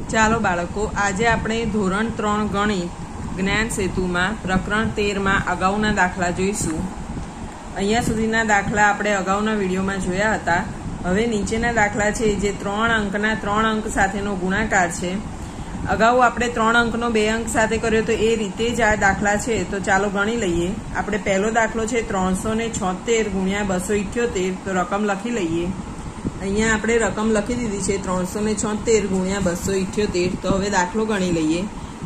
ચાલો બાળકો, આજે આપણે ધોરણ 3 ગણિત જ્ઞાન સેતુમાં પ્રકરણ 13 માં અગાઉના દાખલા જોઈશું। અહીંયા સુધીના દાખલા આપણે અગાઉના વિડીયોમાં જોયા હતા। હવે નીચેના દાખલા છે જે 3 અંકના 3 અંક સાથેનો ગુણાકાર છે। અગાઉ આપણે 3 અંકનો 2 અંક સાથે કર્યો તો એ રીતે જ આ દાખલા છે, તો ચાલો ગણી લઈએ। આપણે પહેલો દાખલો છે 376 ગુણ્યા 278, તો રકમ લખી લઈએ। અહીંયા આપણે રકમ લખી દીધી છે 376 ગુણ્યા 278। તો હવે દાખલો ગણી લઈએ।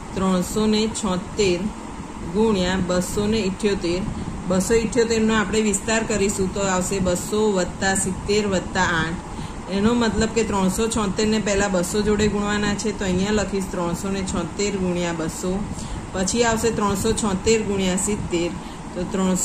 376 ગુણ્યા 278, 278 નો આપણે વિસ્તાર કરીશું તો આવશે 200 + 70 + 8। એનો મતલબ કે 376 ને પહેલા 200 જોડે ગુણવાના છે, તો અહીંયા લખીશ 376 ગુણ્યા 200। પછી આવશે 376 ગુણ્યા 70, તો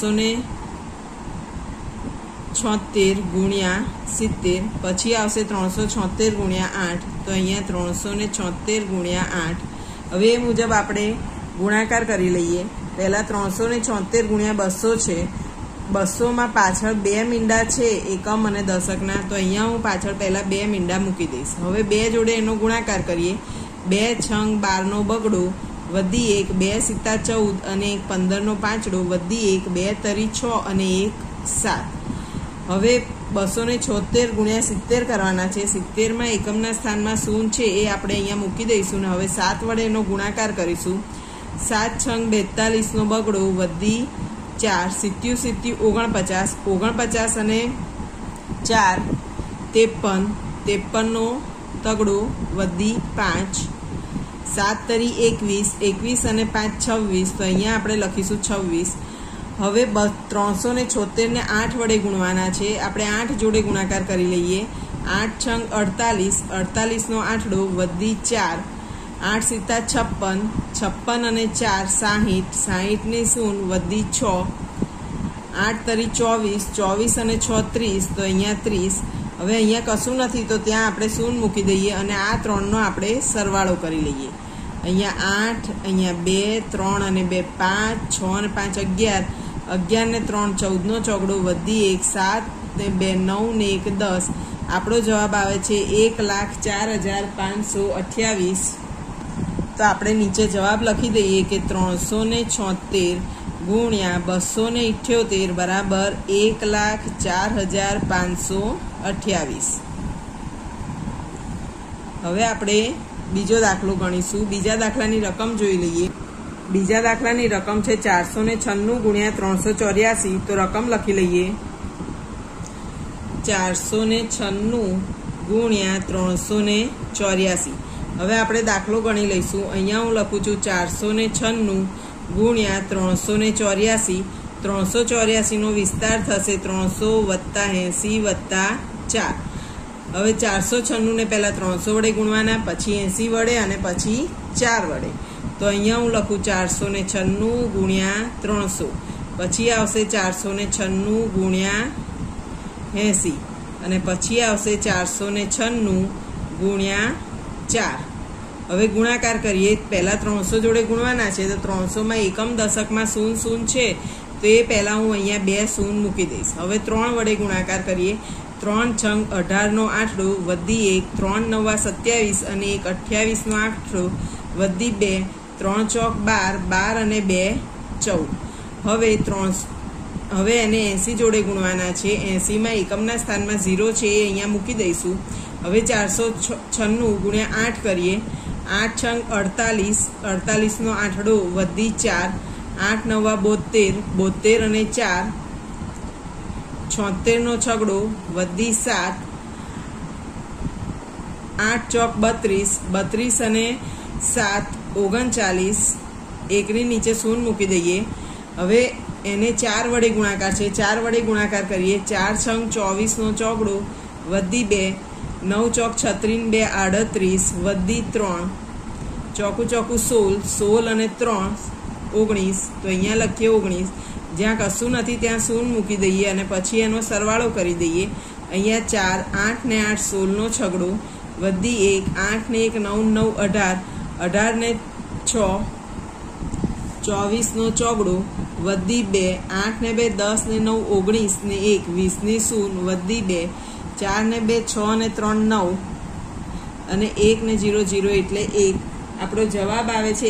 376 ગુણ્યા 70। પછી આવશે 376 ગુણ્યા 8, તો અહીંયા 376 ગુણ્યા 8। હવે એ મુજબ આપણે ગુણાકાર કરી લઈએ। પહેલા 376 ગુણ્યા 200 છે। 200 માં પાછળ 2 મીંડા છે, એકમ અને દશકના, તો અહીંયા હું પાછળ પહેલા 2 મીંડા મૂકી દઈશ। હવે 2 જોડે એનો ગુણાકાર કરીએ। 2 છંગ 12 નો બગડો વધી 1, 2 સિત્તા 14 અને 1 15 નો પાંચડો વધી 1, 2 તરી 6 અને 1 7। હવે 276 ગુણ્યા 70 કરવાના છે। 70 માં એકમના સ્થાનમાં 0 છે, એ આપણે અહીંયા મૂકી દઈશું ને હવે 7 વડે એનો ગુણાકાર કરીશું। 7 છંગ 42 નો બગડો વધી 4, 7 7 49, 49 અને 4 53, 53 નો તગડો વધી 5, 7 તરી 21, 21 અને 5 26, તો અહીંયા આપણે લખીશું 26। હવે 376 ને 8 વડે ગુણવાના છે। આપણે 8 જોડે ગુણાકાર કરી લઈએ। 8 છંગ 48, 48 નો આઠડો વધી 4, 8 સિત્તા 56, 56 અને 4 60, 60 ને 0 વધી 6, 8 તરી 24, 24 અને 6 30, તો અહીંયા 30। હવે અહીંયા કશું નથી તો ત્યાં આપણે 0 મૂકી દઈએ અને આ 3 નો આપણે સરવાળો કરી લઈએ। અહીંયા 8, અહીંયા 2, 3 અને 2 5, 6 અને 5 11, 11 ને 3 14 નો ચોગડો વધી 1, 7 ને 2 9 ને 1 10। આપણો જવાબ આવે છે 1,04,528। તો આપણે નીચે જવાબ લખી દઈએ કે 376 ગુણ્યા 278 બરાબર 1,04,528। હવે આપણે બીજો દાખલો ગણીશું। બીજા દાખલાની રકમ જોઈ લઈએ। બીજા દાખલાની રકમ છે 496 ગુણ્યા 384, તો રકમ લખી લઈએ। 496 ગુણ્યા 384। હવે આપણે દાખલો ગણી લઈશું। અહીંયા હું લખું છું 496 ગુણ્યા 384। 384 નો વિસ્તાર થશે 300 + 80 + 4। હવે 496 ને પહેલા 300 વડે ગુણવાના, પછી 80 વડે અને પછી 4 વડે। તો અહીંયા હું લખું 496 ગુણ્યા 300, પછી આવશે 496 ગુણ્યા 80 અને પછી આવશે 496 ગુણ્યા 4। હવે ગુણાકાર કરીએ। પહેલા 300 જોડે ગુણવાના છે, તો 300 માં એકમ દશકમાં 0 0 છે, તો એ પહેલા હું અહીંયા 2 0 મૂકી દઈશ। હવે 3 વડે ગુણાકાર કરીએ। 3 છંગ 18 નો આઠડો વધી 1, 3 9 27 અને 1 28 નો આઠડો વધી 2, 3 ચોક 12, 12 અને 2 14। હવે એને 80 જોડે ગુણવાના છે। 80 માં એકમના સ્થાનમાં 0 છે, એ અહીંયા મૂકી દઈશું। હવે 496 ગુણ્યા 8 કરીએ। 8 છંગ 48, 48 નો આઠડો વધી 4, 8 9 72, 72 અને 4 76 નો છગડો વધી 7, 8 ચોક 32, 32 અને 7 39, એકની નીચે 0 મૂકી દઈએ। હવે એને 4 વડે ગુણાકાર છે। 4 વડે ગુણાકાર કરીએ। 4 છંગ 24 નો ચોગડો વધી 2, 9 ચોક 36 2 38 વધી 3, ચોકું ચોકું 16, 16 અને 3 19, તો અહીંયા લખીએ 19। જ્યાં કશું નથી ત્યાં 0 મૂકી દઈએ અને પછી એનો સરવાળો કરી દઈએ। અહીંયા 4, 8 ને 8 16 નો છગડો વધી 1, 8 ને 1 9 9 18, 18 ને 6 24 નો ચોગડો વધી 2, 8 ને 2 10 ને 9 19 ને 1 20 ની 0 વધી 2, 4 ને 2 6 ને 3 9 અને 1 ને 0 0 એટલે 1. આપણો જવાબ આવે છે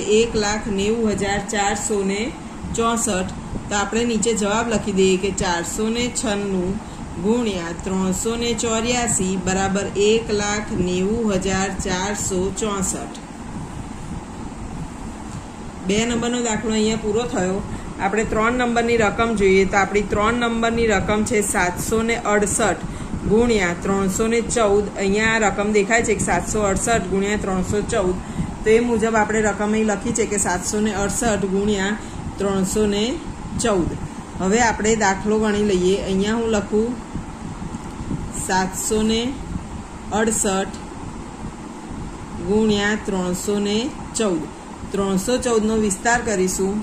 1,90,464. તો આપણે નીચે જવાબ લખી દઈએ કે 496 ગુણ્યા 384 બરાબર 1,90,464. 2 નંબરનો દાખલો અહીંયા પૂરો થયો. આપણે 3 નંબરની રકમ જોઈએ તો આપણી 3 નંબરની રકમ છે 768 ગુણ્યા 314. અહીંયા આ રકમ દેખાય છે કે 768 ગુણ્યા 314. તો એ મુજબ આપણે રકમ અહીં લખી છે કે 768 ગુણ્યા 314. હવે આપણે દાખલો ગણી લઈએ. અહીંયા હું લખું 768 ગુણ્યા 314. 314નો વિસ્તાર કરીશું.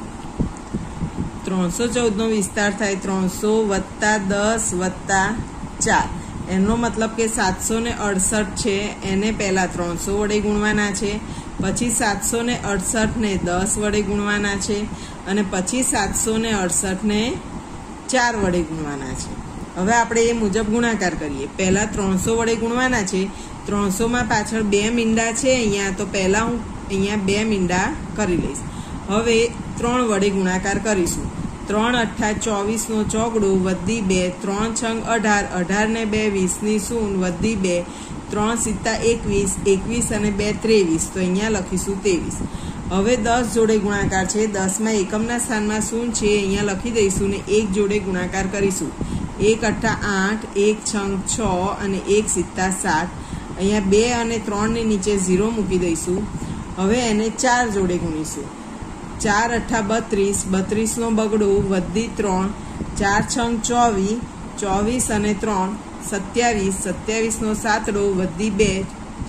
314નો વિસ્તાર થાય 300 વત્તા 10 વત્તા 4. એનો મતલબ કે 768 છે એને પહેલાં 300 વડે ગુણવાના છે, પછી 768ને 10 વડે ગુણવાના છે, અને પછી 768ને 4 વડે ગુણવાના છે. હવે આપણે એ મુજબ ગુણાકાર કરીએ. પહેલાં 300 વડે ગુણવાના છે. 300માં પાછળ 2 મીંડા છે અહીંયા, તો પહેલાં હું અહીંયા 2 મીંડા કરી લઈશ. હવે 3 વડે ગુણાકાર કરીશું. 3 અઠ્ઠા 24નો ચોગડો વધી 2, 3 છંગ 18, 18 ને 2 20ની શૂન વધી 2, 3 સિત્તા 21, 21 અને 2 23. તો અહીંયા લખીશું 23. હવે 10 જોડે ગુણાકાર છે. 10માં એકમના સ્થાનમાં શૂન છે, અહીંયા લખી દઈશું ને 1 જોડે ગુણાકાર કરીશું. 1 અઠ્ઠા 8, 1 છંગ 6 અને 1 સિત્તા 7. અહીંયા 2 અને 3ની નીચે 0 મૂકી દઈશું. હવે એને 4 જોડે ગુણીશું. 4 અઠ્ઠા 32, 32નો બગડો વધી 3, 4 છંગ 24, 24 અને 3 27, 27નો સાતડો વધી 2,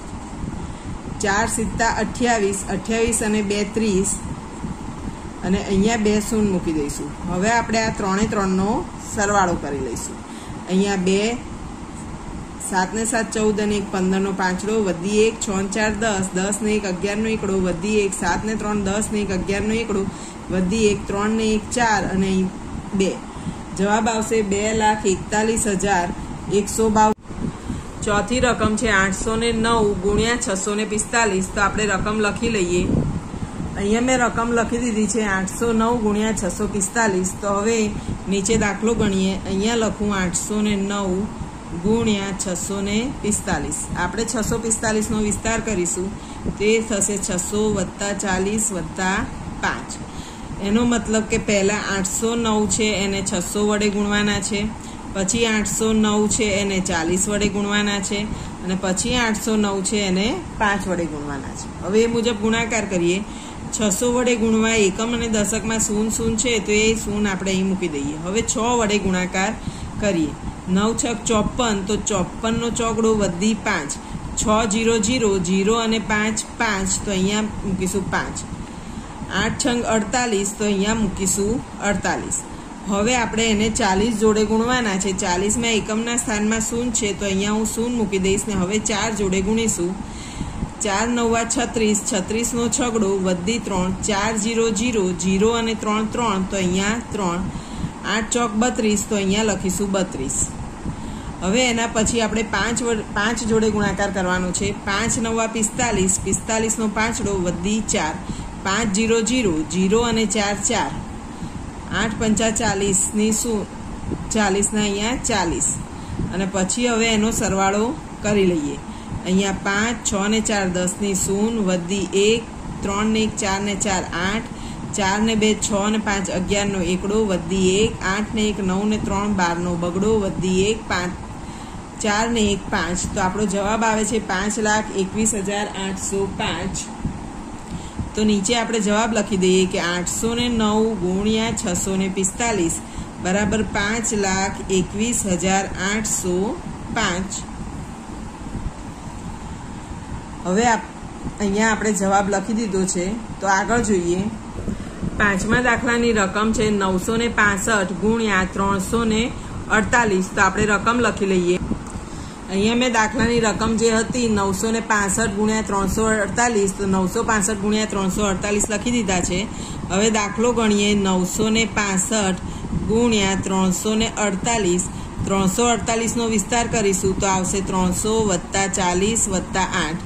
4 સિત્તા 28, 28 અને 2 30, અને અહીંયા 2 શૂન મૂકી દઈશું. હવે આપણે આ 3 એ 3નો સરવાળો કરી લઈશું. અહીંયા 2, 7 ને 7 14 અને 1 15નો પાંચડો વધી 1, 6 ને 4 10, 10 ને 1 11નો એકડો વધી 1, 7 ને 3 10 ને 1 11નો એકડો વધી 1, 3 ને 1 4 અને 2. જવાબ આવશે 2,41,152. ચોથી રકમ છે 809 ગુણ્યા 645. તો આપણે રકમ લખી લઈએ. અહીંયા મેં રકમ લખી દીધી છે 809 ગુણ્યા 645. તો હવે નીચે દાખલો ગણીએ. અહીંયા લખું 809 ગુણ્યા 645. આપણે 645નો વિસ્તાર કરીશું. તે થશે 600 વત્તા 40 વત્તા 5. એનો મતલબ કે પહેલાં 809 છે એને 600 વડે ગુણવાના છે, પછી 809 છે એને 40 વડે ગુણવાના છે, અને પછી 809 છે એને 5 વડે ગુણવાના છે. હવે એ મુજબ ગુણાકાર કરીએ. 600 વડે ગુણવા એકમ અને દશકમાં શૂન શૂન છે, તો એ શૂન આપણે અહીં મૂકી દઈએ. હવે 6 વડે ગુણાકાર કરીએ. 9 છક 54, તો 54નો ચોગડો વધી 5, 6 0 0, 0 અને 5 5, તો અહીંયા મૂકીશું 5. 8 છંગ 48, તો અહીંયા મૂકીશું 48. હવે આપણે એને 40 જોડે ગુણવાના છે. 40માં એકમના સ્થાનમાં શૂન છે, તો અહીંયા હું શૂન મૂકી દઈશ ને હવે 4 જોડે ગુણીશું. 4 9 36, 36નો છગડો વધી 3, 4 0 0, 0 અને 3 3, તો અહીંયા 3. 8 ચોક 32, તો અહીંયા લખીશું 32. હવે એના પછી આપણે 5 જોડે ગુણાકાર કરવાનો છે. 5 9 45, 45નો પાંચડો વધી 4, 5 0 0, 0 અને 4 4. 8 પંચા 40ની શું 40ના અહીંયા 40, અને પછી હવે એનો સરવાળો કરી લઈએ. અહીંયા 5 6 ને 4 10ની શૂન વધી 1, 3 ને 1 4 ને 4 8, 4 ને 2 6 ને 5 11નો એકડો વધી 1, 8 ને 1 9 ને 3 12નો બગડો વધી 1, 5 4 ને 1 5. તો આપણો જવાબ આવે છે 5,21,805. તો નીચે આપણે જવાબ લખી દઈએ કે 809 ગુણ્યા 645 બરાબર 5,21,805. હવે અહીંયા આપણે જવાબ લખી દીધો છે. તો આગળ જોઈએ. 5મા દાખલાની રકમ છે 965 ગુણ્યા 348. તો આપણે રકમ લખી લઈએ. અહીંયા મેં દાખલાની રકમ જે હતી 965 ગુણ્યા 348, તો 965 ગુણ્યા 348 લખી દીધા છે. હવે દાખલો ગણીએ. 965 ગુણ્યા 348. 348નો વિસ્તાર કરીશું તો આવશે 300 વત્તા 40 વત્તા 8.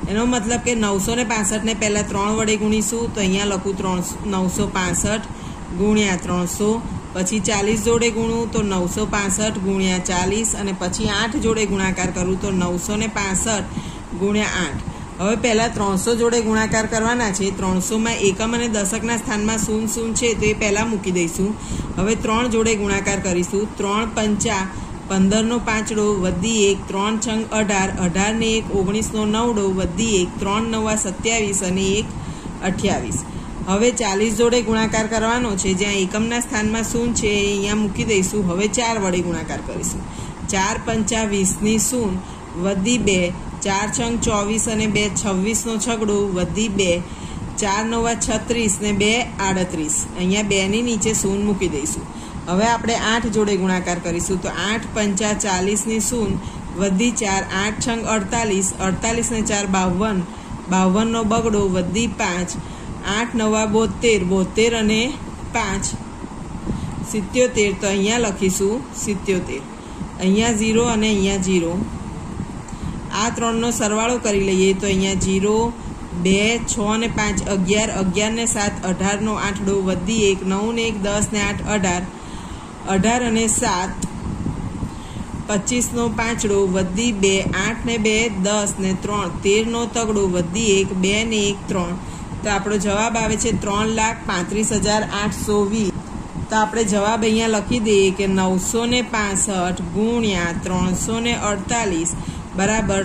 એનો મતલબ કે 965 ને પહેલા 3 વડે ગુણીશું તો અહીંયા લખું 965 ગુણ્યા 300, પછી 40 જોડે ગુણું તો 965 ગુણ્યા 40 અને પછી 8 જોડે ગુણાકાર કરું તો 965 ગુણ્યા 8. હવે પહેલાં 300 જોડે ગુણાકાર કરવાના છે. 300માં એકમ અને દશકના સ્થાનમાં 0 છે તો એ પહેલાં મૂકી દઈશું. હવે 3 જોડે ગુણાકાર કરીશું. 3 પંચા 15 નો 5 વધી 1, 3 છંગ 18, 18 ને 1 19 નો 9 વધી 1, 3 નવા 27 અને 1 28. હવે 40 જોડે ગુણાકાર કરવાનો છે. જ્યાં એકમના સ્થાનમાં 0 છે એ અહીંયા મૂકી દઈશું. હવે 4 વડે ગુણાકાર કરીશું. 4 પંચા 20 ની 0 વધી 2, 4 છંગ 24 અને 2 26 નો છગડો વધી 2, 4 નવા 36 ને 2 38. અહીંયા 2 ની નીચે 0 મૂકી દઈશું. હવે આપણે 8 જોડે ગુણાકાર કરીશું તો 8 પંચા 40 ની 0 વધી 4, 8 છંગ 48, 48 ને 4 52, 52 નો બગડો વધી 5, 8 નવા 72, 72 અને 5 77. તો અહીંયા લખીશું 77. અહીંયા 0 અને અહીંયા 0. આ 3 નો સરવાળો કરી લઈએ તો અહીંયા 0, 2, 6 અને 5 11, 11 ને 7 18 નો 8 વધી 1, 9 ને 1 10 ને 8 18, 18 અને 7 25 નો 5 વધી 2, 8 ને 2 10 ને 3 13 નો તગડો વધી 1, 2 ને 1 3. તો આપણો જવાબ આવે છે 3,35,820. તો આપણે જવાબ અહીંયા લખી દઈએ કે 965 ગુણ્યા 348 બરાબર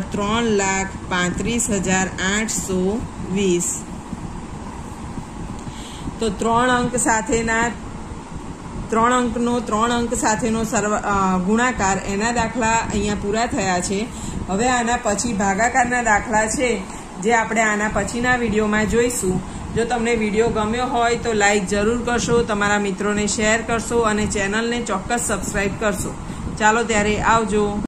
3,35,820. તો 3 અંક સાથેના 3 અંકનો 3 અંક સાથેનો ગુણાકાર એના દાખલા અહીંયા પૂરા થયા છે. હવે આના પછી ભાગાકારના દાખલા છે જે આપણે આના પછીના વિડીયોમાં જોઈશું. જો તમને વિડીયો ગમ્યો હોય તો લાઈક જરૂર કરશો, તમારા મિત્રોને શેર કરશો અને ચેનલને ચોક્કસ સબસ્ક્રાઈબ કરશો. ચાલો ત્યારે આવજો.